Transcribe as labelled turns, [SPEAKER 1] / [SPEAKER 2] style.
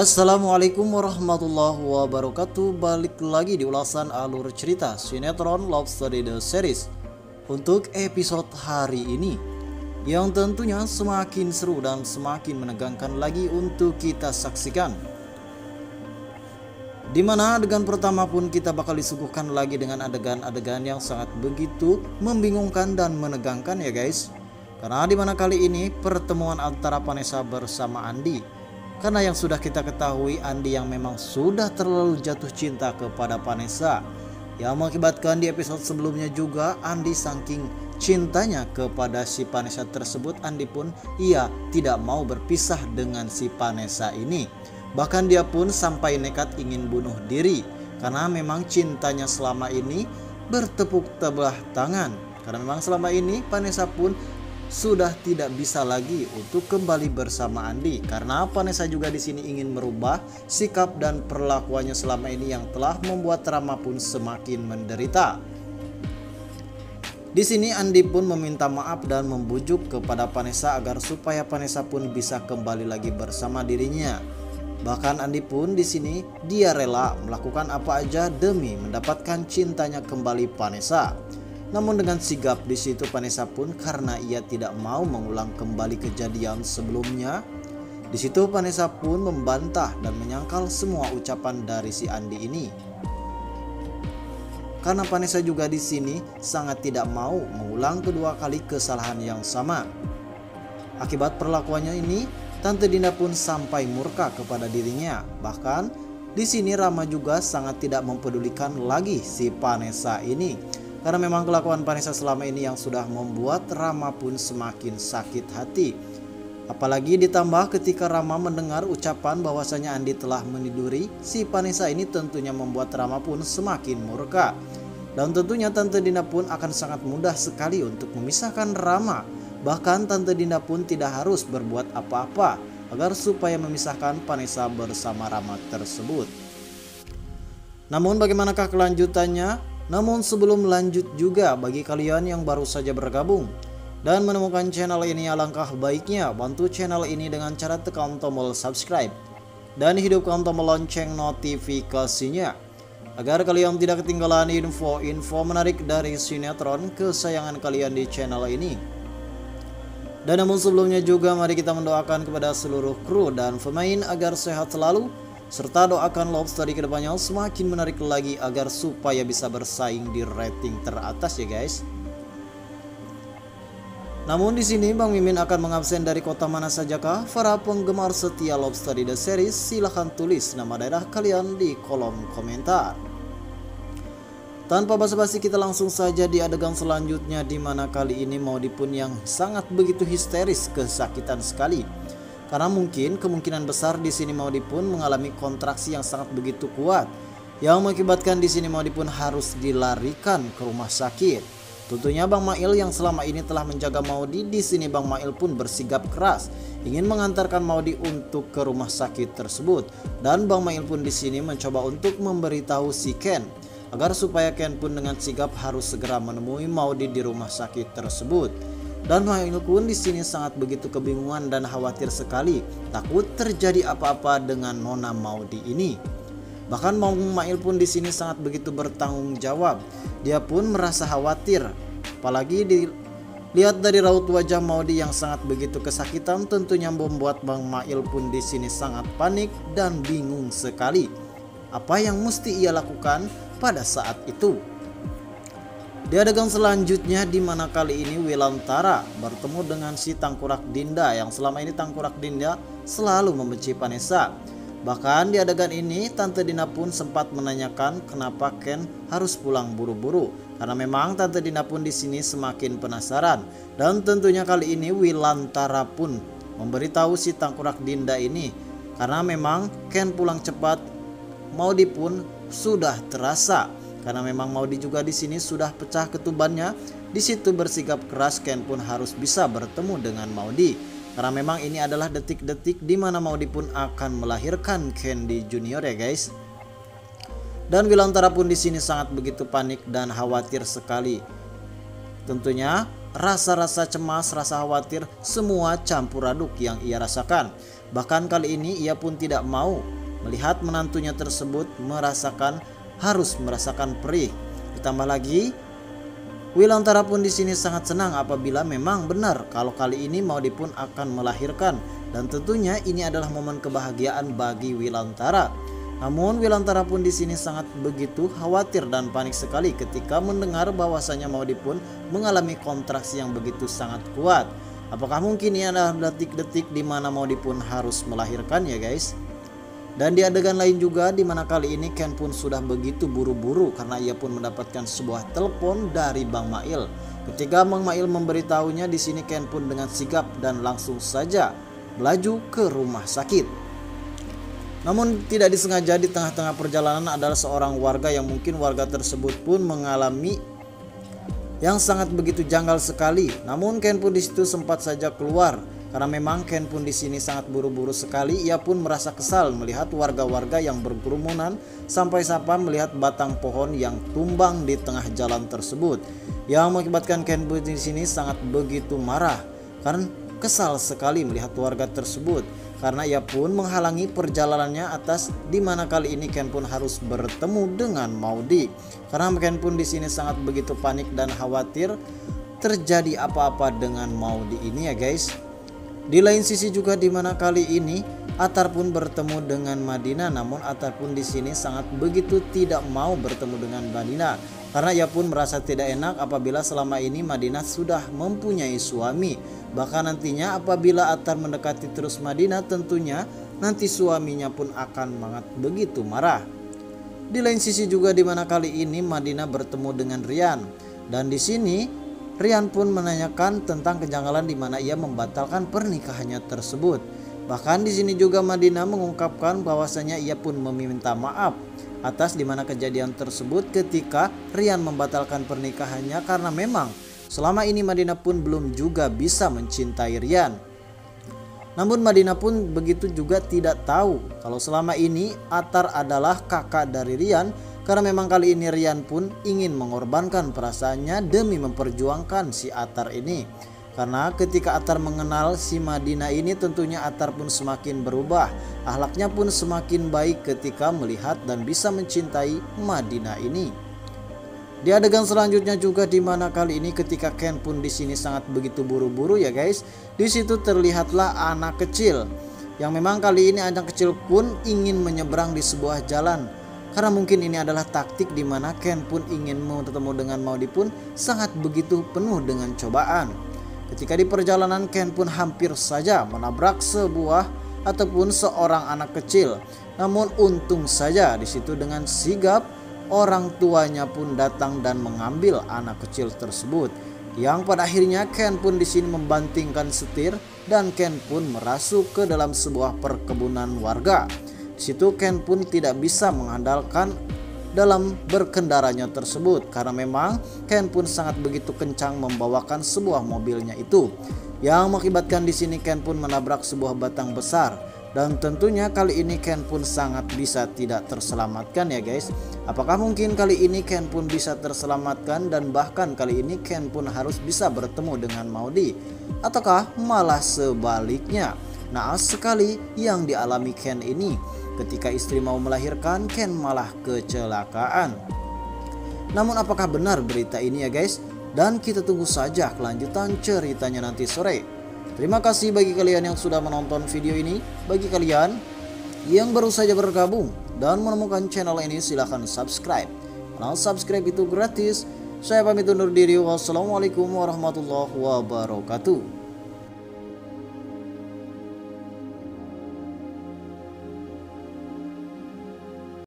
[SPEAKER 1] Assalamualaikum warahmatullahi wabarakatuh. Balik lagi di ulasan alur cerita sinetron Love Story The Series untuk episode hari ini, yang tentunya semakin seru dan semakin menegangkan lagi untuk kita saksikan. Dimana adegan pertama pun kita bakal disuguhkan lagi dengan adegan-adegan yang sangat begitu membingungkan dan menegangkan ya guys. Karena dimana kali ini pertemuan antara Vanessa bersama Andi. Karena yang sudah kita ketahui, Andi yang memang sudah terlalu jatuh cinta kepada Vanessa, yang mengakibatkan di episode sebelumnya juga Andi saking cintanya kepada si Vanessa tersebut, Andi pun ia tidak mau berpisah dengan si Vanessa ini. Bahkan dia pun sampai nekat ingin bunuh diri karena memang cintanya selama ini bertepuk sebelah tangan. Karena memang selama ini Vanessa pun sudah tidak bisa lagi untuk kembali bersama Andi, karena Vanessa juga di sini ingin merubah sikap dan perlakuannya selama ini yang telah membuat Rama pun semakin menderita. Di sini Andi pun meminta maaf dan membujuk kepada Vanessa agar supaya Vanessa pun bisa kembali lagi bersama dirinya. Bahkan Andi pun di sini dia rela melakukan apa aja demi mendapatkan cintanya kembali Vanessa. Namun dengan sigap di situ Vanessa pun karena ia tidak mau mengulang kembali kejadian sebelumnya. Di situ Vanessa pun membantah dan menyangkal semua ucapan dari si Andi ini. Karena Vanessa juga di sini sangat tidak mau mengulang kedua kali kesalahan yang sama. Akibat perlakuannya ini, Tante Dinda pun sampai murka kepada dirinya. Bahkan di sini Rama juga sangat tidak mempedulikan lagi si Vanessa ini. Karena memang kelakuan Vanessa selama ini yang sudah membuat Rama pun semakin sakit hati. Apalagi ditambah ketika Rama mendengar ucapan bahwasanya Andi telah meniduri si Vanessa ini, tentunya membuat Rama pun semakin murka. Dan tentunya Tante Dinda pun akan sangat mudah sekali untuk memisahkan Rama. Bahkan Tante Dinda pun tidak harus berbuat apa-apa agar supaya memisahkan Vanessa bersama Rama tersebut. Namun bagaimanakah kelanjutannya? Namun sebelum lanjut juga, bagi kalian yang baru saja bergabung dan menemukan channel ini, alangkah baiknya bantu channel ini dengan cara tekan tombol subscribe dan hidupkan tombol lonceng notifikasinya agar kalian tidak ketinggalan info-info menarik dari sinetron kesayangan kalian di channel ini. Dan namun sebelumnya juga mari kita mendoakan kepada seluruh kru dan pemain agar sehat selalu, serta doakan Love Story kedepannya semakin menarik lagi agar supaya bisa bersaing di rating teratas ya guys. Namun di sini Bang Mimin akan mengabsen dari kota mana sajakah? Para penggemar setia Love Story The Series, silahkan tulis nama daerah kalian di kolom komentar. Tanpa basa-basi kita langsung saja di adegan selanjutnya, di mana kali ini Maudy pun yang sangat begitu histeris, kesakitan sekali. Karena mungkin kemungkinan besar di sini Maudy pun mengalami kontraksi yang sangat begitu kuat, yang mengakibatkan di sini Maudy pun harus dilarikan ke rumah sakit. Tentunya Bang Mail yang selama ini telah menjaga Maudy, di sini Bang Mail pun bersikap keras ingin mengantarkan Maudy untuk ke rumah sakit tersebut. Dan Bang Mail pun di sini mencoba untuk memberitahu si Ken agar supaya Ken pun dengan sigap harus segera menemui Maudy di rumah sakit tersebut. Dan Mail pun di sini sangat begitu kebingungan dan khawatir sekali, takut terjadi apa-apa dengan Nona Maudy ini. Bahkan Mail pun di sini sangat begitu bertanggung jawab. Dia pun merasa khawatir, apalagi dilihat dari raut wajah Maudy yang sangat begitu kesakitan, tentunya membuat Bang Mail pun di sini sangat panik dan bingung sekali apa yang mesti ia lakukan pada saat itu. Di adegan selanjutnya, di mana kali ini Wilantara bertemu dengan si Tangkurak Dinda, yang selama ini Tangkurak Dinda selalu membenci Vanessa. Bahkan di adegan ini Tante Dinda pun sempat menanyakan kenapa Ken harus pulang buru-buru, karena memang Tante Dinda pun di sini semakin penasaran. Dan tentunya kali ini Wilantara pun memberitahu si Tangkurak Dinda ini, karena memang Ken pulang cepat, Maudy pun sudah terasa. Karena memang Maudy juga di sini sudah pecah ketubannya. Di situ bersikap keras, Ken pun harus bisa bertemu dengan Maudy. Karena memang ini adalah detik-detik di mana Maudy pun akan melahirkan Candy Junior ya guys. Dan Wilantara pun di sini sangat begitu panik dan khawatir sekali. Tentunya rasa-rasa cemas, rasa khawatir semua campur aduk yang ia rasakan. Bahkan kali ini ia pun tidak mau melihat menantunya tersebut harus merasakan perih. Ditambah lagi, Wilantara pun di sini sangat senang apabila memang benar kalau kali ini Maudy pun akan melahirkan, dan tentunya ini adalah momen kebahagiaan bagi Wilantara. Namun Wilantara pun di sini sangat begitu khawatir dan panik sekali ketika mendengar bahwasanya Maudy pun mengalami kontraksi yang begitu sangat kuat. Apakah mungkin ini adalah detik-detik di mana Maudy pun harus melahirkan ya guys? Dan di adegan lain juga di mana kali ini Ken pun sudah begitu buru-buru karena ia pun mendapatkan sebuah telepon dari Bang Mail. Ketika Bang Mail memberitahunya, di sini Ken pun dengan sigap dan langsung saja melaju ke rumah sakit. Namun tidak disengaja di tengah-tengah perjalanan adalah seorang warga yang mungkin warga tersebut pun mengalami yang sangat begitu janggal sekali. Namun Ken pun di situ sempat saja keluar. Karena memang Ken pun di sini sangat buru-buru sekali, ia pun merasa kesal melihat warga-warga yang berkerumunan sampai-sampai melihat batang pohon yang tumbang di tengah jalan tersebut, yang mengakibatkan Ken pun di sini sangat begitu marah karena kesal sekali melihat warga tersebut, karena ia pun menghalangi perjalanannya atas di mana kali ini Ken pun harus bertemu dengan Maudy. Karena Ken pun di sini sangat begitu panik dan khawatir terjadi apa-apa dengan Maudy ini ya guys. Di lain sisi juga di mana kali ini Atar pun bertemu dengan Madina, namun Atar pun di sini sangat begitu tidak mau bertemu dengan Madina karena ia pun merasa tidak enak apabila selama ini Madina sudah mempunyai suami. Bahkan nantinya apabila Atar mendekati terus Madina, tentunya nanti suaminya pun akan sangat begitu marah. Di lain sisi juga di mana kali ini Madina bertemu dengan Rian, dan di sini Rian pun menanyakan tentang kejanggalan di mana ia membatalkan pernikahannya tersebut. Bahkan di sini juga Madina mengungkapkan bahwasanya ia pun meminta maaf atas di mana kejadian tersebut ketika Rian membatalkan pernikahannya karena memang selama ini Madina pun belum juga bisa mencintai Rian. Namun Madina pun begitu juga tidak tahu kalau selama ini Atar adalah kakak dari Rian, karena memang kali ini Rian pun ingin mengorbankan perasaannya demi memperjuangkan si Atar ini. Karena ketika Atar mengenal si Madina ini, tentunya Atar pun semakin berubah, akhlaknya pun semakin baik ketika melihat dan bisa mencintai Madina ini. Di adegan selanjutnya juga di mana kali ini ketika Ken pun di sini sangat begitu buru-buru ya guys. Di situ terlihatlah anak kecil yang memang kali ini anak kecil pun ingin menyeberang di sebuah jalan. Karena mungkin ini adalah taktik di mana Ken pun ingin bertemu dengan Maudy pun sangat begitu penuh dengan cobaan. Ketika di perjalanan Ken pun hampir saja menabrak seorang anak kecil. Namun untung saja di situ dengan sigap orang tuanya pun datang dan mengambil anak kecil tersebut. Yang pada akhirnya Ken pun di sini membantingkan setir dan Ken pun merasuk ke dalam sebuah perkebunan warga. Situ Ken pun tidak bisa mengandalkan dalam berkendaranya tersebut karena memang Ken pun sangat begitu kencang membawakan sebuah mobilnya itu, yang mengakibatkan di sini Ken pun menabrak sebuah batang besar, dan tentunya kali ini Ken pun sangat bisa tidak terselamatkan ya guys. Apakah mungkin kali ini Ken pun bisa terselamatkan dan bahkan kali ini Ken pun harus bisa bertemu dengan Maudy, ataukah malah sebaliknya? Naas sekali yang dialami Ken ini. Ketika istri mau melahirkan, Ken malah kecelakaan. Namun apakah benar berita ini ya guys? Dan kita tunggu saja kelanjutan ceritanya nanti sore. Terima kasih bagi kalian yang sudah menonton video ini. Bagi kalian yang baru saja bergabung dan menemukan channel ini, silahkan subscribe. Karena subscribe itu gratis. Saya pamit undur diri. Wassalamualaikum warahmatullahi wabarakatuh.